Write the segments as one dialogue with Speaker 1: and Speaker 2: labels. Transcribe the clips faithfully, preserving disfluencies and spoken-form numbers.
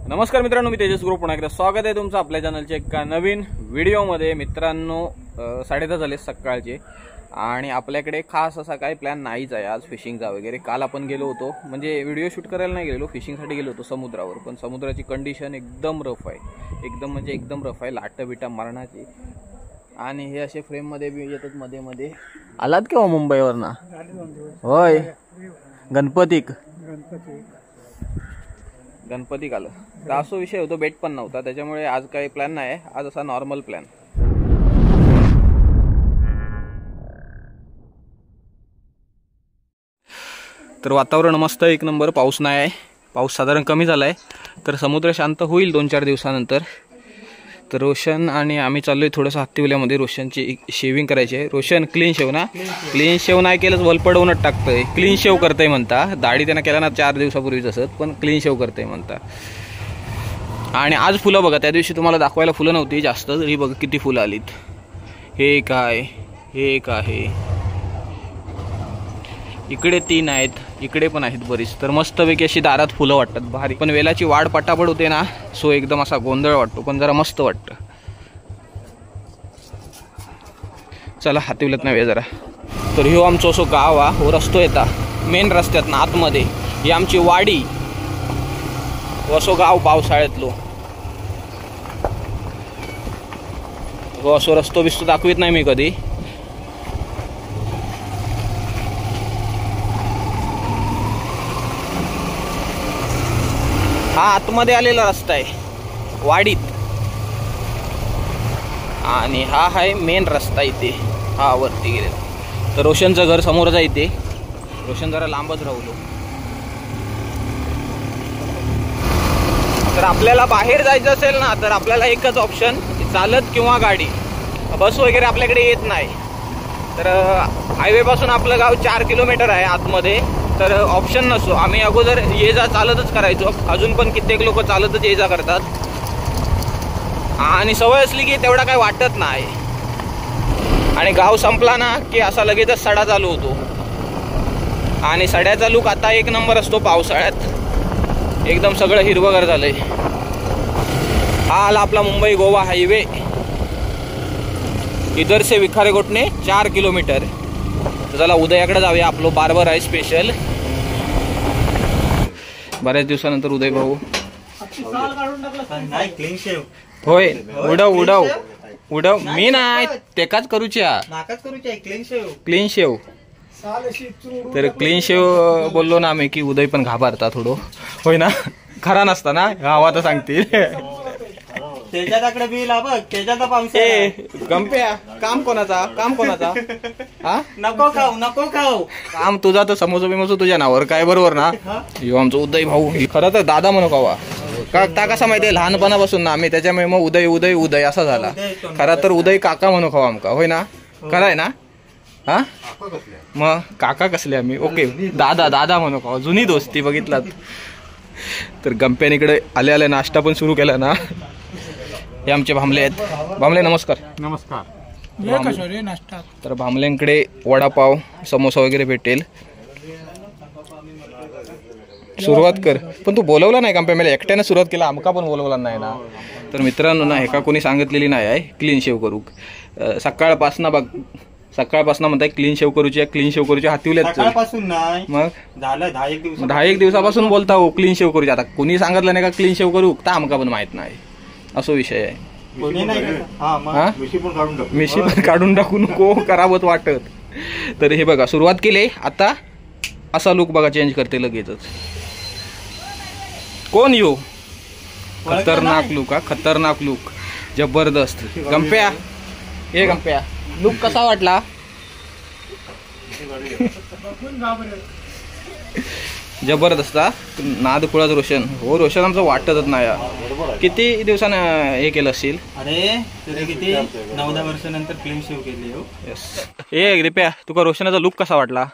Speaker 1: नमस्कार मित्रांनो, मी तेजस ग्रुप पुन्हा एकदा स्वागत आहे तुमचं आपल्या चॅनलच्या एका नवीन व्हिडिओमध्ये। मित्रांनो, साडे दहा झाले सकाळचे आणि आपल्याकडे खास असा काही प्लॅन नाहीच आहे आज फिशिंगचा वगैरे। काल आपण गेलो होतो, म्हणजे व्हिडिओ शूट करायला नाही गेलो, फिशिंगसाठी गेलो होतो समुद्रावर। पण समुद्राची कंडिशन एकदम रफ आहे, एकदम म्हणजे एकदम रफ आहे, लाटा बिटा मारण्याची। आणि हे असे फ्रेममध्ये बी येतात मध्ये मध्ये। आलात केव्हा मुंबईवर ना? होय, गणपतीक गणपती आलं तर असं विषय होतो, बेट पण नव्हता, त्याच्यामुळे आज काही प्लॅन नाही। आज असा नॉर्मल प्लॅन। तर वातावरण मस्त एक नंबर, पाऊस नाही आहे, पाऊस साधारण कमी झालाय, तर समुद्र शांत होईल दोन चार दिवसानंतर। तर रोशन आणि आम्ही चाललोय थोडंसं हत्तीवल्यामध्ये, रोशनची शेविंग करायची आहे। रोशन क्लीन शेव ना? क्लीन शेव नाही केलंच वलपडवूनच टाकतंय। क्लीन शेव करतंय म्हणता, दाढी त्यानं केला ना चार दिवसापूर्वीच असत, पण क्लीन शेव करतंय म्हणता। आणि आज फुलं बघा, त्या दिवशी तुम्हाला दाखवायला फुलं नव्हती जास्त, तरी बघा किती फुलं आलीत। हे काय, हे एक आहे, इकडे तीन आहेत, इकडे पण आहेत बरीच। तर मस्तपैकी अशी दारात फुलं वाटतात, भारी। पण वेलाची वाढ पटापट होते ना, सो एकदम असा गोंधळ वाटतो, पण जरा मस्त वाटतं। चला हातीवलत नाही जरा। तर ह्यो आमचं असं गाव हा, हो रस्तो येता मेन रस्त्यात ना आतमध्ये, ही आमची वाडी, असो गाव पावसाळ्यातलो। हो असो रस्तो बिस्तो दाखवित नाही मी कधी। हा आतमध्ये आलेला रस्ता आहे वाडीत, आणि हा आहे मेन रस्ता इथे, हा वरती गेलेला। तर रोशनचं घर समोरच आहे इथे, रोशन जरा लांबच राहिलो। तर आपल्याला बाहेर जायचं असेल ना, तर आपल्याला एकच ऑप्शन, चालत किंवा गाडी। बस वगैरे आपल्याकडे येत नाही। तर हायवे पासून आपलं गाव चार किलोमीटर आहे आतमध्ये, तर ऑप्शन नसतो। आम्ही अगोदर ये जा चालतच करायचो, अजून पण कित्येक लोक चालतच ये जा करतात, आणि सवय असली की तेवढा काही वाटत नाही। आणि गाव संपला ना की असा लगेचच सडा चालू होतो, आणि सड्याचा लुक आता एक नंबर असतो पावसाळ्यात, एकदम सगळं हिरवगार झालंय। हा आला आपला मुंबई गोवा हायवे, इधर से विखारेकोटने चार किलोमीटर। तर चला उदयाकडे जाऊया, आपलं बार्बर आहे स्पेशल। बऱ्याच दिवसानंतर उदय भाऊ, होय उडव उडव उडव, मी नाही तेकाच करूच्या, क्लीन शेव। तर क्लीन शेव बोललो ना आम्ही की उदय पण घाबरता थोडं, होय ना? खरा नसता ना, हवा तर सांगतील।
Speaker 2: त्याच्याकडे बिल बघ, त्याच्याचा पाऊस
Speaker 1: गंप्या, काम कोणाचा, काम कोणाचा? हा
Speaker 2: नको खाऊ, नको खाऊ,
Speaker 1: काम तुझा तर समोसा बिमोसा तुझ्या नावावर, काय बरोबर ना? यो आमचं उदय भाऊ, खरं तर दादा म्हणू खावा का, ता कसा माहितीये लहानपणापासून ना आम्ही, त्याच्यामुळे मग उदय उदय उदय असा झाला। खरा तर उदय काका म्हणू खावा आमका, होय ना? खरं आहे ना? हा मग काका कसले आम्ही, ओके दादा दादा म्हणू खावा, जुनी दोस्ती बघितलात। तर गंप्यानीकडे आले आले नाश्ता पण सुरू केला ना। हे आमचे भांबले आहेत। भांबले नमस्कार।
Speaker 2: नमस्कार। नाश्ता
Speaker 1: तर भांबल्यांकडे वडापाव समोसा वगैरे भेटेल। सुरुवात कर, पण तू बोलवला नाही का? मला एकट्याने सुरुवात केला, आमका पण बोलवला नाही ना। तर मित्रांनो ना, एका कोणी सांगितलेली नाही आहे क्लीन शेव करू। सकाळपासून बघ, सकाळपासून म्हणताय क्लीन शेव करूची, क्लीन शेव करूची, हातीवल्यात मग झालं दहा एक दिवस, दहा एक दिवसापासून बोलता हो क्लीन शेव करूची। आता कोणी सांगितलं नाही का क्लीन शेव करू, तर आमका पण माहित नाही, असो विषय आहे। मिशी पण काढून टाकू नको, करावत वाटत। तर हे बघा सुरुवात केली, आता असा लुक बघा चेंज करते लगेचच। कोण येऊ, खतरनाक लुक, हा खतरनाक लुक, जबरदस्त। गंप्या, हे गंप्या लुक कसा वाटला? जबरदस्त। नाद खुळाच रोशन, हो रोशन आमचं वाटतच नाही। किती दिवसानं हे केलं असेल?
Speaker 2: अरे किती नऊ दहा वर्षानंतर क्लीन शेव केली।
Speaker 1: यस। ए रिप्या, तुका रोशनाचा लुक कसा वाटला?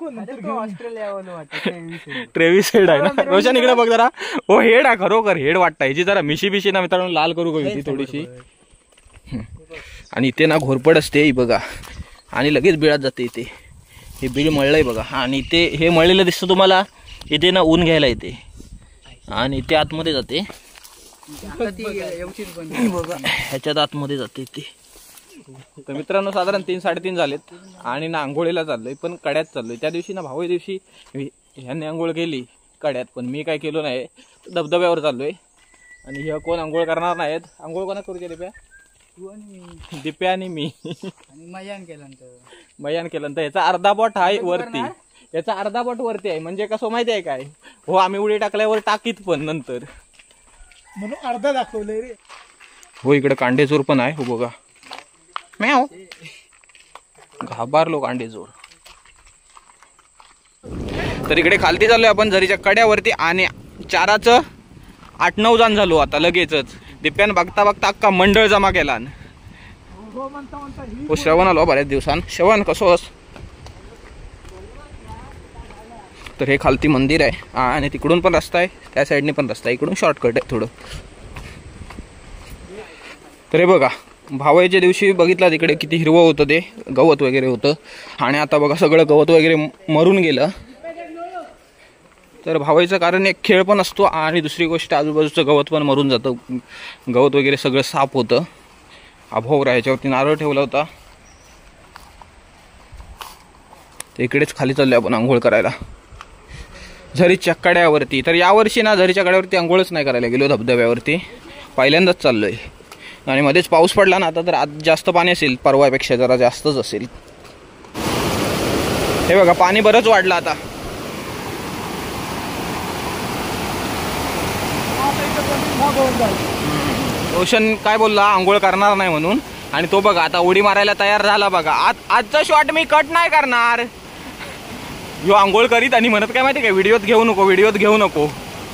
Speaker 1: ट्रेव्हिस हेड आहे ना रोशन, इकडे बघ जरा। हो हेड आहे, खरोखर हेड वाटतं। ह्याची जरा मिशी बिशी ना मित्रांनो लाल करू गई थोडीशी, आणि इथे ना घोरपड असते ही बघा, आणि लगेच बिळात जाते इथे। हे बीळ मळलंय बघा, आणि ते हे मळलेलं दिसतं तुम्हाला, इथे ना ऊन घ्यायला येते आणि इथे आतमध्ये जाते ह्याच्यात आतमध्ये जाते ती. तर मित्रांनो साधारण तीन साडेतीन झालेत आणि ना आंघोळीला चाललोय, पण कड्यात चाललोय. त्या दिवशी ना भाऊ दिवशी ह्यांनी आंघोळ केली कड्यात, पण मी काय केलो नाही, धबधब्यावर चाललोय. आणि ह्या कोण आंघोळ करणार नाहीत. आंघोळ कोणा करू दिप्या? तू आणि दिप्या आणि मी. आणि मयान केल्यानंतर मयान केल्यानंतर याचा अर्धा बोट आहे वरती, याचा अर्धा बोट वरती आहे. म्हणजे कसं माहिती आहे काय, हो आम्ही उडी टाकल्यावर टाकीत पण नंतर म्हणून अर्धा दाखवलंय रे. हो इकडे कांडेचोर पण आहे. हो बघा म्याव, घाबरलो कांडेचोर. तर इकडे खालती चाललोय आपण झरीच्या कड्यावरती आणि चाराचं आठ नऊ जण झालो आता लगेचच. दिप्यान बघता बघता अख्खा मंडळ जमा केला. हो श्रवण आलो बऱ्याच दिवसान. श्रवण कसोस? तर हे खालती मंदिर आहे आणि तिकडून पण रस्ता आहे, त्या साईडने पण रस्ता आहे, इकडून शॉर्टकट आहे थोडं. तर हे बघा भावाच्या दिवशी बघितला तिकडे किती हिरवं होतं, ते गवत वगैरे होतं. आणि आता बघा सगळं गवत वगैरे मरून गेलं. तर भावाईचं कारण एक खेळ पण असतो आणि दुसरी गोष्ट आजूबाजूचं गवत पण मरून जातं, गवत वगैरे सगळं साफ होतं. अभोवरा ह्याच्यावरती नारळ ठेवला होता. तर इकडेच खाली चाललोय आपण आंघोळ करायला झरीच्या कड्यावरती. तर यावर्षी ना झरीच्या कड्यावरती आंघोळच नाही करायला गेलो, धबधब्यावरती पहिल्यांदाच चाललोय. आणि मध्येच पाऊस पडला ना आता, तर आज जास्त पाणी असेल, परवापेक्षा जरा जास्तच असेल. हे बघा पाणी बरंच वाढलं आता. रोशन काय बोलला आंघोळ करणार नाही म्हणून, आणि तो बघा आता उडी मारायला तयार झाला बघा. आज आजचा शॉट मी कट नाही करणार. यो आंघोळ करीत आणि म्हणत काय माहिती काय, व्हिडिओत घेऊ नको, व्हिडिओत घेऊ नको.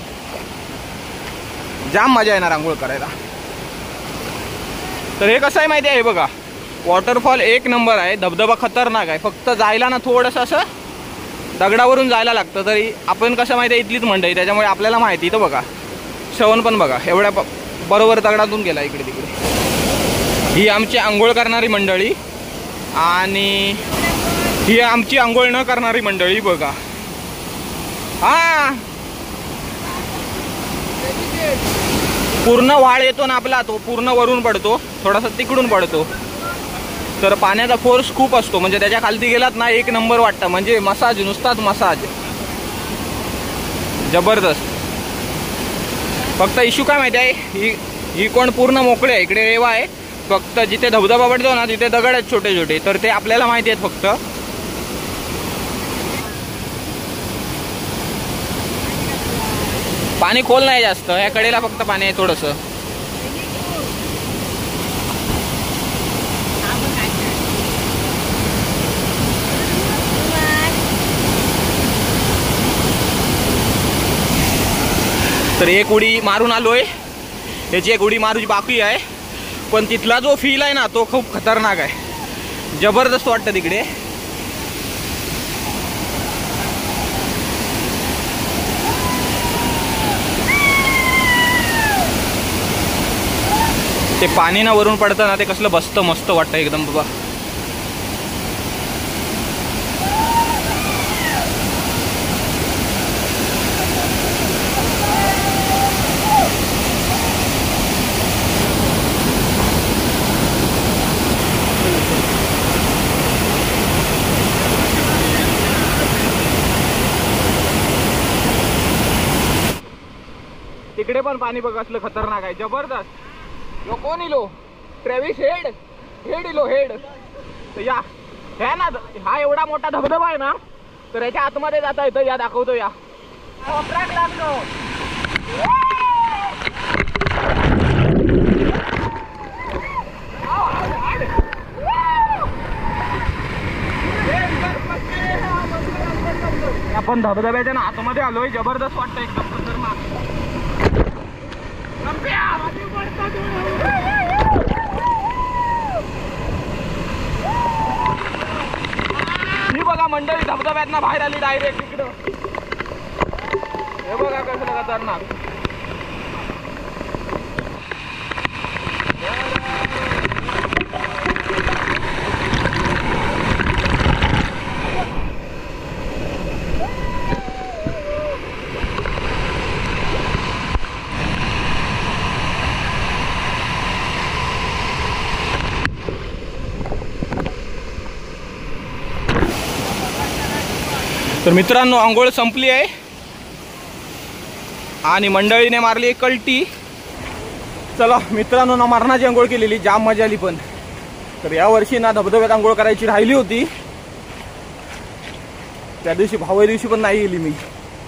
Speaker 1: जाम मजा येणार आंघोळ करायला. तर हे कसं आहे माहिती आहे, हे बघा वॉटरफॉल एक नंबर आहे, धबधबा खतरनाक आहे. फक्त जायला ना थोडंसं असं दगडावरून जायला लागतं. तरी आपण कसं माहिती आहे इथलीच मंडई, त्याच्यामुळे आपल्याला माहिती. तर बघा श्रवण पण बघा एवढ्या बरोबर दगडातून गेला इकडे तिकडे. ही आमची आंघोळ करणारी मंडळी आणि ही आमची आंघोळ न करणारी मंडळी बघा. हा पूर्ण वाळ येतो ना आपला, तो पूर्ण वरून पडतो, थोडासा तिकडून पडतो. तर पाण्याचा फोर्स खूप असतो, म्हणजे त्याच्या खालती गेलात ना एक नंबर वाटतं. म्हणजे मसाज, नुसताच मसाज जबरदस्त. फक्त इश्यू काय माहिती आहे, ही ही कोण पूर्ण मोकळे आहे, इकडे रेवा आहे. फक्त जिथे धबधबा पडतो ना तिथे दगड आहेत छोटे छोटे, तर ते आपल्याला माहिती आहेत. फक्त पाणी खोल नाही जास्त, या कडेला फक्त पाणी आहे थोडंसं. तर एक उडी मारून आलोय, त्याची एक उडी मारूची बाकी आहे. पण तिथला जो फील आहे ना तो खूप खतरनाक आहे, जबरदस्त वाटतं तिकडे. ते पाणी ना वरून पडतं ना, ते कसलं बसतं, मस्त वाटतं एकदम बाबा. तिकडे पण पाणी बघ असलं खतरनाक आहे, जबरदस्त. यो कोण इलो? ट्रॅव्हिस हेड, हेड इलो हेड. तर या ह्या ना, हा एवढा मोठा धबधबा आहे ना, तर याच्या आतमध्ये जाता येतं. या दाखवतो या. आपण धबधब्याच्या ना आतमध्ये आलोय, जबरदस्त वाटतं एकदम खतरनाक. ही बघा मंडळी धबधब्यातनं बाहेर आली डायरेक्ट इकडं. हे बघा कसं खतरनाक. तर मित्रांनो आंघोळ संपली आहे आणि मंडळीने मारली एक कल्टी. चला मित्रांनो ना मरणाची आंघोळ केलेली, जाम मजा आली. पण तर या वर्षी ना धबधब्यात आंघोळ करायची राहिली होती, त्या दिवशी भावा दिवशी पण नाही गेली मी.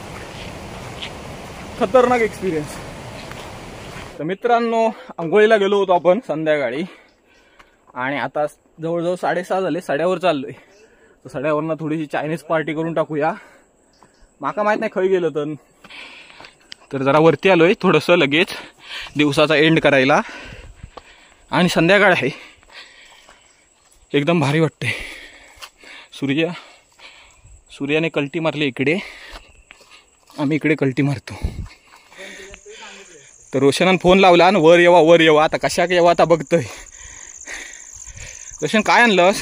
Speaker 1: खतरनाक एक्सपिरियन्स. तर मित्रांनो आंघोळीला गेलो होतो आपण संध्याकाळी आणि आता जवळजवळ साडेसहा झाले, साड्यावर चाललोय. तर साड्यावरनं थोडीशी चायनीज पार्टी करून टाकूया. माका माहित नाही खय गेलो तर तर जरा वरती आलोय थोडंसं लगेच दिवसाचा एंड करायला. आणि संध्याकाळ आहे, एकदम भारी वाटते. सूर्य सूर्याने कल्टी मारली इकडे, आम्ही इकडे कल्टी मारतो. तर रोशनान फोन लावला आणि वर येवा वर येवा. आता कशा येवा आता बघतोय. रोशन काय आणलंस?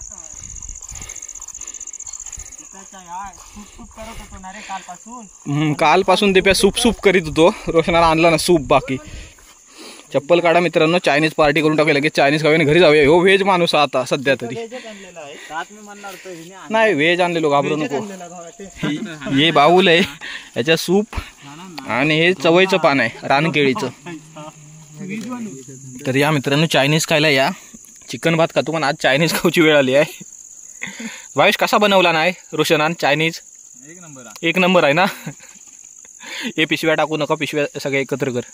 Speaker 1: कालपासून दिप्या सूप सूप करीत होतो. रोशनाला आणला ना सूप. बाकी चप्पल काढा मित्रांनो, चायनीज पार्टी करून टाकूया लगेच. चायनीज खाऊन घरी जाऊया. हो व्हेज माणूस आता सध्या तरी. नाही व्हेज आणलेलो, घाबरू नको. हे बाऊल आहे, याच्या सूप आणि हे चवईचं पान आहे रानकेळीचं. तर या मित्रांनो चायनीज खायला या. चिकन भात खातो पण आज चायनीज खाऊची वेळ आली आहे. वाईश कसा बनवला नाही रोशनान चायनीज?
Speaker 2: एक नंबर
Speaker 1: एक नंबर आहे ना. हे पिशव्या टाकू नका, पिशव्या सगळे एकत्र कर.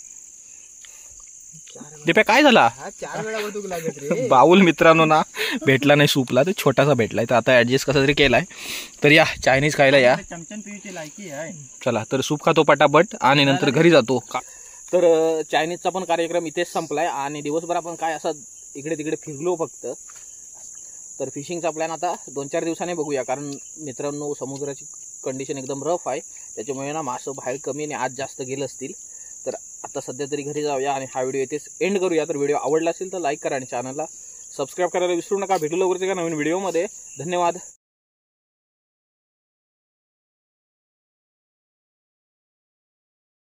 Speaker 1: दिप्या काय झाला? बाऊल मित्रांनो ना भेटला नाही सूपला, तर छोटासा भेटलाय. तर आता ऍडजस्ट कसा तरी केलाय. तर या चायनीज खायला या. चला तर सूप खातो पटापट आणि नंतर घरी जातो. तर चायनीजचा पण कार्यक्रम इथेच संपलाय आणि दिवसभर आपण काय असं इकडे तिकडे फिरलो फक्त. तर फिशिंगचा प्लॅन आता दोन चार दिवसांनी बघूया, कारण मित्रांनो समुद्राची कंडिशन एकदम रफ आहे, त्याच्यामुळे ना मासं बाहेर कमी आणि आज जास्त गेलं असतील. तर आता सध्या तरी घरी जाऊया आणि हा व्हिडिओ इथेच एंड करूया. तर व्हिडिओ आवडला असेल तर लाईक करा आणि चॅनलला सबस्क्राईब करायला विसरू नका. भेटू लवकरच एका नवीन व्हिडिओमध्ये. धन्यवाद.